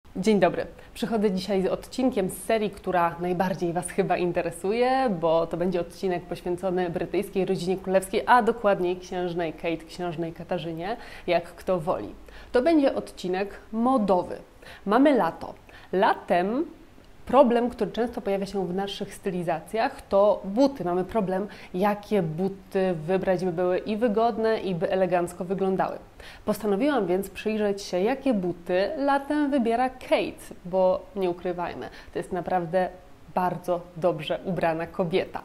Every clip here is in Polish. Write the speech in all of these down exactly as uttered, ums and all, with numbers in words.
Dzień dobry. Przychodzę dzisiaj z odcinkiem z serii, która najbardziej Was chyba interesuje, bo to będzie odcinek poświęcony brytyjskiej rodzinie królewskiej, a dokładniej księżnej Kate, księżnej Katarzynie, jak kto woli. To będzie odcinek modowy. Mamy lato. Latem problem, który często pojawia się w naszych stylizacjach, to buty. Mamy problem, jakie buty wybrać, by były i wygodne, i by elegancko wyglądały. Postanowiłam więc przyjrzeć się, jakie buty latem wybiera Kate, bo nie ukrywajmy, to jest naprawdę bardzo dobrze ubrana kobieta.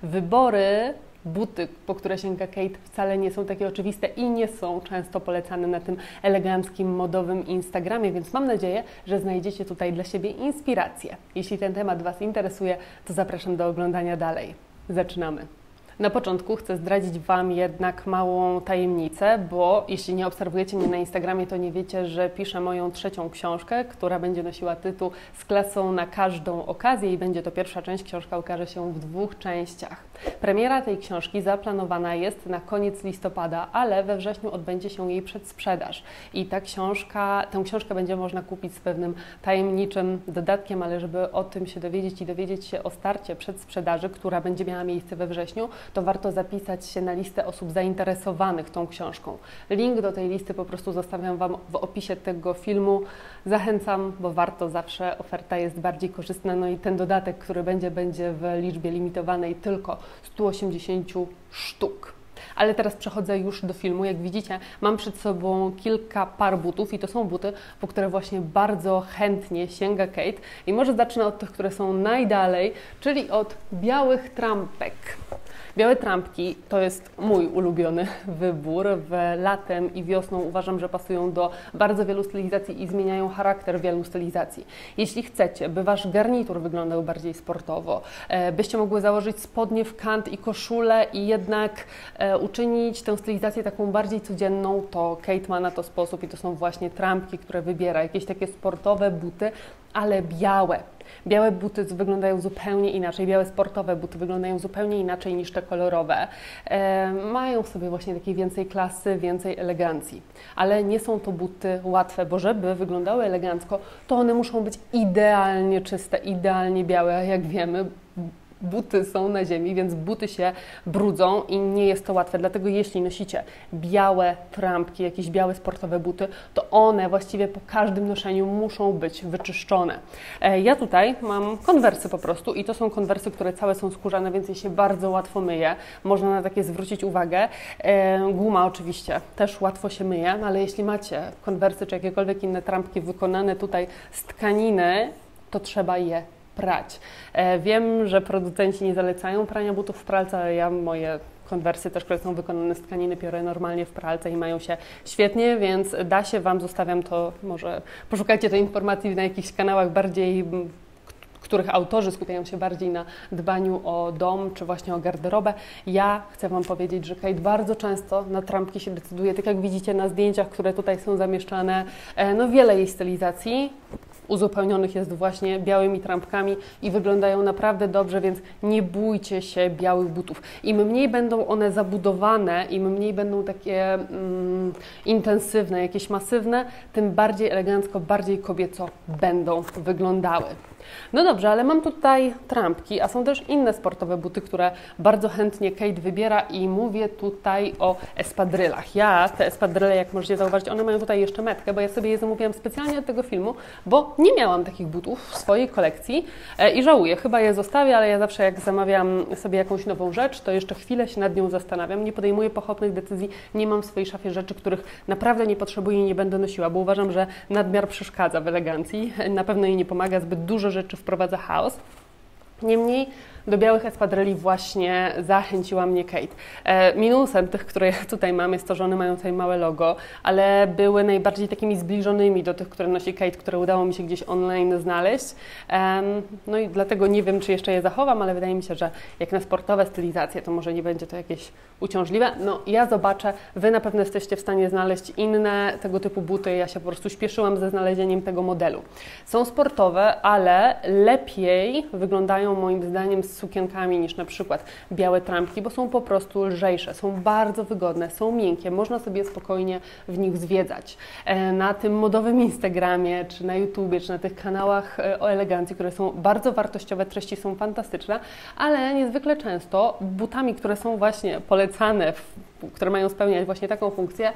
Wybory buty, po które sięga Kate, wcale nie są takie oczywiste i nie są często polecane na tym eleganckim, modowym Instagramie, więc mam nadzieję, że znajdziecie tutaj dla siebie inspirację. Jeśli ten temat Was interesuje, to zapraszam do oglądania dalej. Zaczynamy. Na początku chcę zdradzić Wam jednak małą tajemnicę, bo jeśli nie obserwujecie mnie na Instagramie, to nie wiecie, że piszę moją trzecią książkę, która będzie nosiła tytuł Z klasą na każdą okazję i będzie to pierwsza część. Książka ukaże się w dwóch częściach. Premiera tej książki zaplanowana jest na koniec listopada, ale we wrześniu odbędzie się jej przedsprzedaż. I ta książka, tę książkę będzie można kupić z pewnym tajemniczym dodatkiem, ale żeby o tym się dowiedzieć i dowiedzieć się o starcie przedsprzedaży, która będzie miała miejsce we wrześniu, to warto zapisać się na listę osób zainteresowanych tą książką. Link do tej listy po prostu zostawiam Wam w opisie tego filmu. Zachęcam, bo warto zawsze, oferta jest bardziej korzystna, no i ten dodatek, który będzie, będzie w liczbie limitowanej tylko stu osiemdziesięciu sztuk. Ale teraz przechodzę już do filmu. Jak widzicie, mam przed sobą kilka par butów i to są buty, po które właśnie bardzo chętnie sięga Kate. I może zacznę od tych, które są najdalej, czyli od białych trampek. Białe trampki to jest mój ulubiony wybór. W latem i wiosną uważam, że pasują do bardzo wielu stylizacji i zmieniają charakter wielu stylizacji. Jeśli chcecie, by Wasz garnitur wyglądał bardziej sportowo, byście mogły założyć spodnie w kant i koszulę i jednak uczynić tę stylizację taką bardziej codzienną, to Kate ma na to sposób i to są właśnie trampki, które wybiera. Jakieś takie sportowe buty, ale białe. Białe buty wyglądają zupełnie inaczej, białe sportowe buty wyglądają zupełnie inaczej niż te kolorowe. E, mają w sobie właśnie takiej więcej klasy, więcej elegancji. Ale nie są to buty łatwe, bo żeby wyglądały elegancko, to one muszą być idealnie czyste, idealnie białe, a jak wiemy, buty są na ziemi, więc buty się brudzą i nie jest to łatwe. Dlatego jeśli nosicie białe trampki, jakieś białe sportowe buty, to one właściwie po każdym noszeniu muszą być wyczyszczone. Ja tutaj mam konwersy po prostu i to są konwersy, które całe są skórzane, więc je się bardzo łatwo myje. Można na takie zwrócić uwagę. Guma oczywiście też łatwo się myje, ale jeśli macie konwersy czy jakiekolwiek inne trampki wykonane tutaj z tkaniny, to trzeba je prać. Wiem, że producenci nie zalecają prania butów w pralce, ale ja moje konwersy też, które są wykonane z tkaniny, biorę normalnie w pralce i mają się świetnie, więc da się Wam, zostawiam to, może poszukajcie tej informacji na jakichś kanałach bardziej, których autorzy skupiają się bardziej na dbaniu o dom, czy właśnie o garderobę. Ja chcę Wam powiedzieć, że Kate bardzo często na trampki się decyduje, tak jak widzicie na zdjęciach, które tutaj są zamieszczane, no wiele jej stylizacji uzupełnionych jest właśnie białymi trampkami i wyglądają naprawdę dobrze, więc nie bójcie się białych butów. Im mniej będą one zabudowane, im mniej będą takie mm, intensywne, jakieś masywne, tym bardziej elegancko, bardziej kobieco będą wyglądały. No dobrze, ale mam tutaj trampki, a są też inne sportowe buty, które bardzo chętnie Kate wybiera i mówię tutaj o espadrylach. Ja te espadryle, jak możecie zauważyć, one mają tutaj jeszcze metkę, bo ja sobie je zamówiłam specjalnie od tego filmu, bo nie miałam takich butów w swojej kolekcji i żałuję, chyba je zostawię, ale ja zawsze jak zamawiam sobie jakąś nową rzecz, to jeszcze chwilę się nad nią zastanawiam, nie podejmuję pochopnych decyzji, nie mam w swojej szafie rzeczy, których naprawdę nie potrzebuję i nie będę nosiła, bo uważam, że nadmiar przeszkadza w elegancji, na pewno jej nie pomaga, zbyt dużo rzeczy wprowadza chaos. Niemniej do białych espadryli właśnie zachęciła mnie Kate. E, minusem tych, które tutaj mam, jest to, że one mają tutaj małe logo, ale były najbardziej takimi zbliżonymi do tych, które nosi Kate, które udało mi się gdzieś online znaleźć. E, no i dlatego nie wiem, czy jeszcze je zachowam, ale wydaje mi się, że jak na sportowe stylizacje, to może nie będzie to jakieś uciążliwe. No ja zobaczę, Wy na pewno jesteście w stanie znaleźć inne tego typu buty. Ja się po prostu śpieszyłam ze znalezieniem tego modelu. Są sportowe, ale lepiej wyglądają wygrywają moim zdaniem z sukienkami niż na przykład białe trampki, bo są po prostu lżejsze, są bardzo wygodne, są miękkie, można sobie spokojnie w nich zwiedzać. Na tym modowym Instagramie, czy na YouTubie, czy na tych kanałach o elegancji, które są bardzo wartościowe, treści są fantastyczne, ale niezwykle często butami, które są właśnie polecane, które mają spełniać właśnie taką funkcję,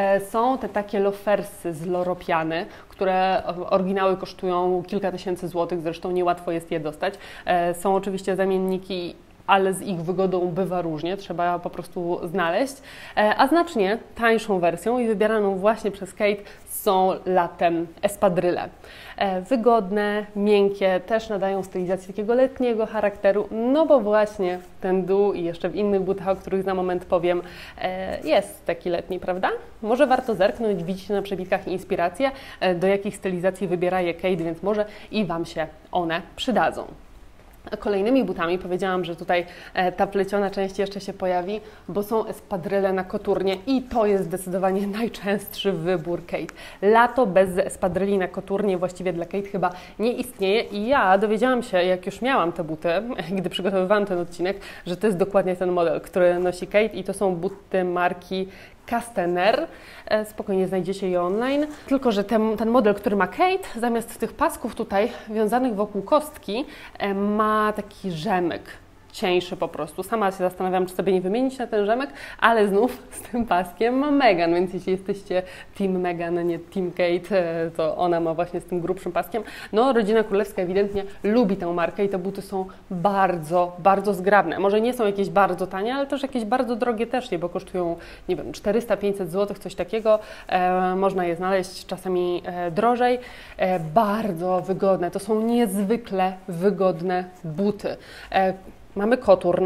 są te takie lofersy z loropiany, które oryginały kosztują kilka tysięcy złotych, zresztą niełatwo jest je dostać. Są oczywiście zamienniki, ale z ich wygodą bywa różnie, trzeba po prostu znaleźć. A znacznie tańszą wersją i wybieraną właśnie przez Kate są latem espadryle. Wygodne, miękkie, też nadają stylizacji takiego letniego charakteru, no bo właśnie ten dół i jeszcze w innych butach, o których za moment powiem, jest taki letni, prawda? Może warto zerknąć, widzicie na przebitkach inspiracje, do jakich stylizacji wybiera je Kate, więc może i Wam się one przydadzą. Kolejnymi butami powiedziałam, że tutaj ta pleciona część jeszcze się pojawi, bo są espadryle na koturnie i to jest zdecydowanie najczęstszy wybór Kate. Lato bez espadryli na koturnie właściwie dla Kate chyba nie istnieje i ja dowiedziałam się, jak już miałam te buty, gdy przygotowywałam ten odcinek, że to jest dokładnie ten model, który nosi Kate i to są buty marki Castaner. Spokojnie znajdziecie je online. Tylko że ten, ten model, który ma Kate, zamiast tych pasków tutaj wiązanych wokół kostki, ma taki rzemek. Cieńszy po prostu. Sama się zastanawiam, czy sobie nie wymienić na ten rzemek, ale znów z tym paskiem ma Meghan, więc jeśli jesteście team Meghan, nie team Kate, to ona ma właśnie z tym grubszym paskiem. No, rodzina królewska ewidentnie lubi tę markę i te buty są bardzo, bardzo zgrabne. Może nie są jakieś bardzo tanie, ale też jakieś bardzo drogie też nie, bo kosztują, nie wiem, czterysta pięćset złotych, coś takiego. E, można je znaleźć czasami e, drożej. E, bardzo wygodne. To są niezwykle wygodne buty. E, Mamy koturn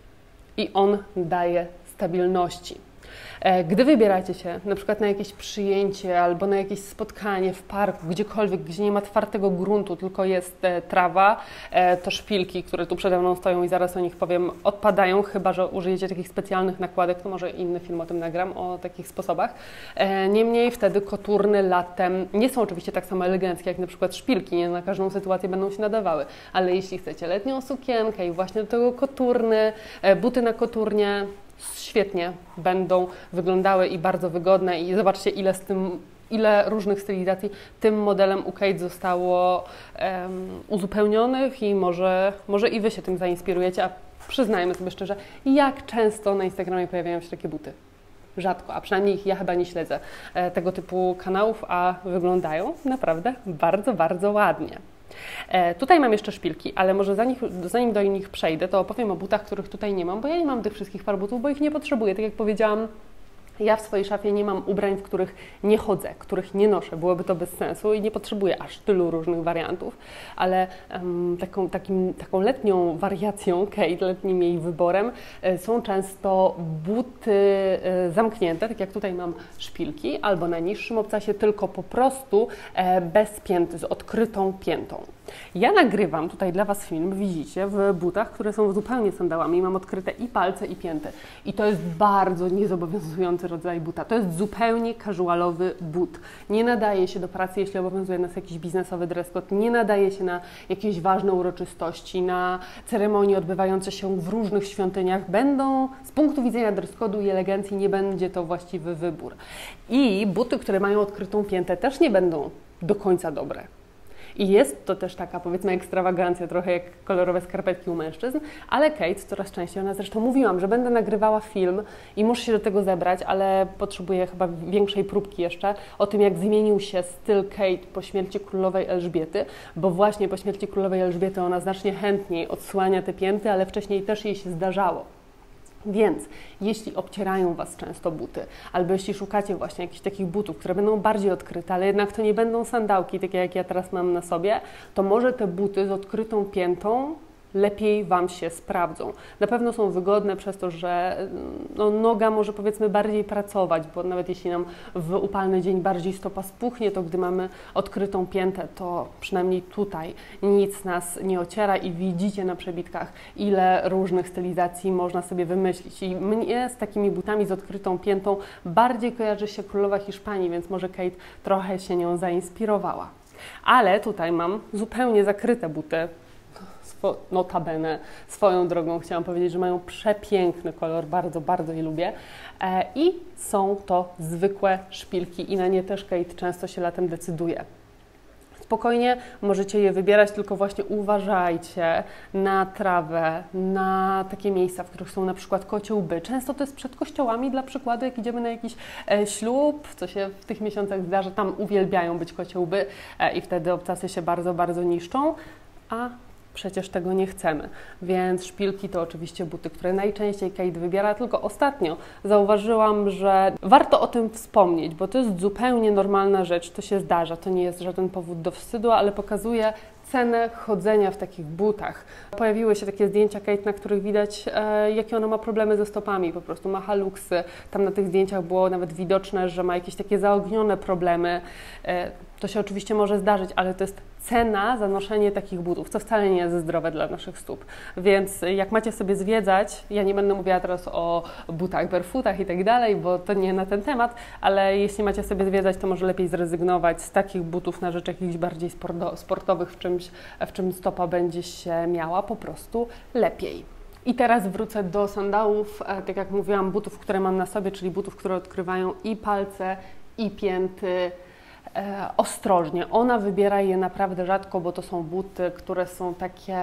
i on daje stabilności. Gdy wybieracie się na przykład na jakieś przyjęcie albo na jakieś spotkanie w parku, gdziekolwiek, gdzie nie ma twardego gruntu, tylko jest trawa, to szpilki, które tu przede mną stoją i zaraz o nich powiem, odpadają, chyba że użyjecie takich specjalnych nakładek, to może inny film o tym nagram, o takich sposobach. Niemniej wtedy koturny latem nie są oczywiście tak samo eleganckie jak na przykład szpilki, nie na każdą sytuację będą się nadawały, ale jeśli chcecie letnią sukienkę i właśnie do tego koturny, buty na koturnie, świetnie będą wyglądały i bardzo wygodne i zobaczcie ile z tym, ile różnych stylizacji tym modelem u Kate zostało um, uzupełnionych i może, może i Wy się tym zainspirujecie, a przyznajmy sobie szczerze, jak często na Instagramie pojawiają się takie buty? Rzadko, a przynajmniej ja chyba nie śledzę e, tego typu kanałów, a wyglądają naprawdę bardzo, bardzo ładnie. E, tutaj mam jeszcze szpilki, ale może zanim, zanim do nich przejdę, to opowiem o butach, których tutaj nie mam, bo ja nie mam tych wszystkich par butów, bo ich nie potrzebuję. Tak jak powiedziałam, ja w swojej szafie nie mam ubrań, w których nie chodzę, których nie noszę. Byłoby to bez sensu i nie potrzebuję aż tylu różnych wariantów, ale um, taką, takim, taką letnią wariacją Kate, letnim jej wyborem e, są często buty e, zamknięte, tak jak tutaj mam szpilki, albo na niższym obcasie, tylko po prostu e, bez pięty, z odkrytą piętą. Ja nagrywam tutaj dla Was film, widzicie, w butach, które są zupełnie sandałami. Mam odkryte i palce, i pięty. I to jest bardzo niezobowiązujący rodzaj buta. To jest zupełnie casualowy but. Nie nadaje się do pracy, jeśli obowiązuje nas jakiś biznesowy dress code. Nie nadaje się na jakieś ważne uroczystości, na ceremonie odbywające się w różnych świątyniach. Będą, z punktu widzenia dress code'u i elegancji, nie będzie to właściwy wybór. I buty, które mają odkrytą piętę, też nie będą do końca dobre. I jest to też taka, powiedzmy, ekstrawagancja, trochę jak kolorowe skarpetki u mężczyzn, ale Kate coraz częściej, ona zresztą mówiłam, że będę nagrywała film i muszę się do tego zebrać, ale potrzebuję chyba większej próbki jeszcze, o tym, jak zmienił się styl Kate po śmierci królowej Elżbiety, bo właśnie po śmierci królowej Elżbiety ona znacznie chętniej odsłania te pięty, ale wcześniej też jej się zdarzało. Więc jeśli obcierają Was często buty, albo jeśli szukacie właśnie jakichś takich butów, które będą bardziej odkryte, ale jednak to nie będą sandałki, takie jak ja teraz mam na sobie, to może te buty z odkrytą piętą lepiej Wam się sprawdzą. Na pewno są wygodne przez to, że no, noga może, powiedzmy, bardziej pracować, bo nawet jeśli nam w upalny dzień bardziej stopa spuchnie, to gdy mamy odkrytą piętę, to przynajmniej tutaj nic nas nie ociera i widzicie na przebitkach, ile różnych stylizacji można sobie wymyślić. I mnie z takimi butami z odkrytą piętą bardziej kojarzy się królowa Hiszpanii, więc może Kate trochę się nią zainspirowała. Ale tutaj mam zupełnie zakryte buty, Swo notabene swoją drogą chciałam powiedzieć, że mają przepiękny kolor, bardzo, bardzo je lubię. E, I są to zwykłe szpilki i na nie też Kate często się latem decyduje. Spokojnie możecie je wybierać, tylko właśnie uważajcie na trawę, na takie miejsca, w których są na przykład kocie łby. Często to jest przed kościołami, dla przykładu, jak idziemy na jakiś e, ślub, co się w tych miesiącach zdarza, tam uwielbiają być kocie łby e, i wtedy obcasy się bardzo, bardzo niszczą, a przecież tego nie chcemy, więc szpilki to oczywiście buty, które najczęściej Kate wybiera, tylko ostatnio zauważyłam, że warto o tym wspomnieć, bo to jest zupełnie normalna rzecz, to się zdarza, to nie jest żaden powód do wstydu, ale pokazuje cenę chodzenia w takich butach. Pojawiły się takie zdjęcia Kate, na których widać, e, jakie ona ma problemy ze stopami, po prostu ma haluksy. Tam na tych zdjęciach było nawet widoczne, że ma jakieś takie zaognione problemy. E, to się oczywiście może zdarzyć, ale to jest cena za noszenie takich butów, co wcale nie jest zdrowe dla naszych stóp. Więc jak macie sobie zwiedzać, ja nie będę mówiła teraz o butach, barefootach i tak dalej, bo to nie na ten temat, ale jeśli macie sobie zwiedzać, to może lepiej zrezygnować z takich butów na rzecz jakichś bardziej sportowych, w czymś, w czym stopa będzie się miała po prostu lepiej. I teraz wrócę do sandałów, tak jak mówiłam, butów, które mam na sobie, czyli butów, które odkrywają i palce, i pięty. E, ostrożnie. Ona wybiera je naprawdę rzadko, bo to są buty, które są takie...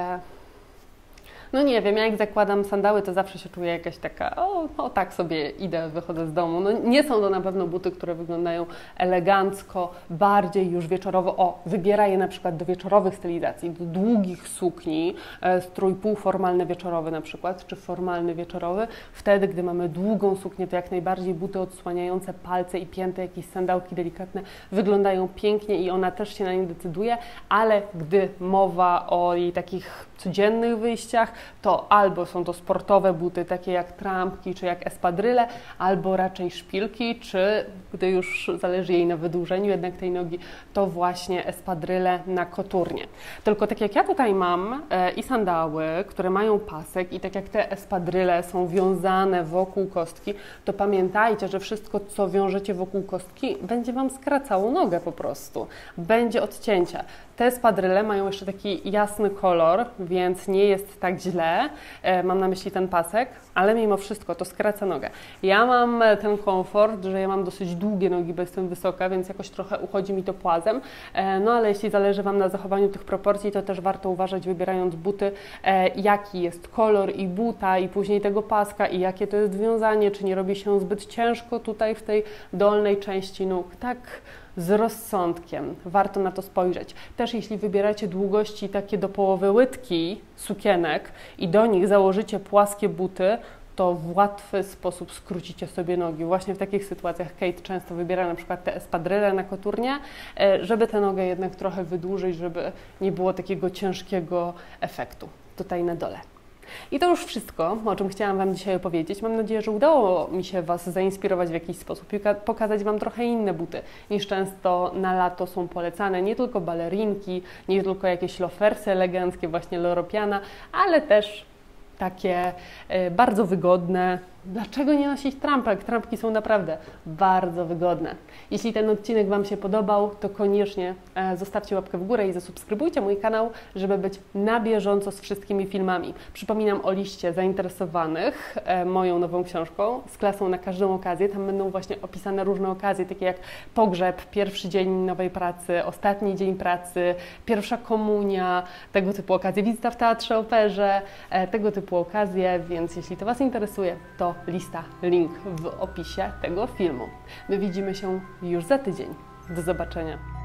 No nie wiem, ja jak zakładam sandały, to zawsze się czuję jakaś taka, o, o tak sobie idę, wychodzę z domu. No nie są to na pewno buty, które wyglądają elegancko, bardziej już wieczorowo. O, wybiera je na przykład do wieczorowych stylizacji, do długich sukni, e, strój półformalny wieczorowy na przykład, czy formalny wieczorowy. Wtedy, gdy mamy długą suknię, to jak najbardziej buty odsłaniające palce i pięty, jakieś sandałki delikatne, wyglądają pięknie i ona też się na nie decyduje, ale gdy mowa o jej takich codziennych wyjściach, to albo są to sportowe buty, takie jak trampki, czy jak espadryle, albo raczej szpilki, czy gdy już zależy jej na wydłużeniu jednak tej nogi, to właśnie espadryle na koturnie. Tylko tak jak ja tutaj mam e, i sandały, które mają pasek i tak jak te espadryle są wiązane wokół kostki, to pamiętajcie, że wszystko, co wiążecie wokół kostki, będzie Wam skracało nogę po prostu. Będzie odcięcia. Te espadryle mają jeszcze taki jasny kolor, więc nie jest tak źle. E, mam na myśli ten pasek, ale mimo wszystko to skraca nogę. Ja mam ten komfort, że ja mam dosyć długie nogi, bo jestem wysoka, więc jakoś trochę uchodzi mi to płazem. E, no ale jeśli zależy Wam na zachowaniu tych proporcji, to też warto uważać, wybierając buty, e, jaki jest kolor i buta, i później tego paska, i jakie to jest wiązanie, czy nie robi się zbyt ciężko tutaj w tej dolnej części nóg. Tak z rozsądkiem. Warto na to spojrzeć. Też jeśli wybieracie długości takie do połowy łydki sukienek i do nich założycie płaskie buty, to w łatwy sposób skrócicie sobie nogi. Właśnie w takich sytuacjach Kate często wybiera na przykład te espadryle na koturnie, żeby tę nogę jednak trochę wydłużyć, żeby nie było takiego ciężkiego efektu tutaj na dole. I to już wszystko, o czym chciałam Wam dzisiaj opowiedzieć. Mam nadzieję, że udało mi się Was zainspirować w jakiś sposób i pokazać Wam trochę inne buty, niż często na lato są polecane. Nie tylko balerinki, nie tylko jakieś lofersy eleganckie, właśnie Loro Piana, ale też takie y, bardzo wygodne. Dlaczego nie nosić trampek? Trampki są naprawdę bardzo wygodne. Jeśli ten odcinek Wam się podobał, to koniecznie e, zostawcie łapkę w górę i zasubskrybujcie mój kanał, żeby być na bieżąco z wszystkimi filmami. Przypominam o liście zainteresowanych e, moją nową książką z klasą na każdą okazję. Tam będą właśnie opisane różne okazje, takie jak pogrzeb, pierwszy dzień nowej pracy, ostatni dzień pracy, pierwsza komunia, tego typu okazje, wizyta w teatrze, operze, e, tego typu okazje, więc jeśli to Was interesuje, to lista, link w opisie tego filmu. My widzimy się już za tydzień. Do zobaczenia.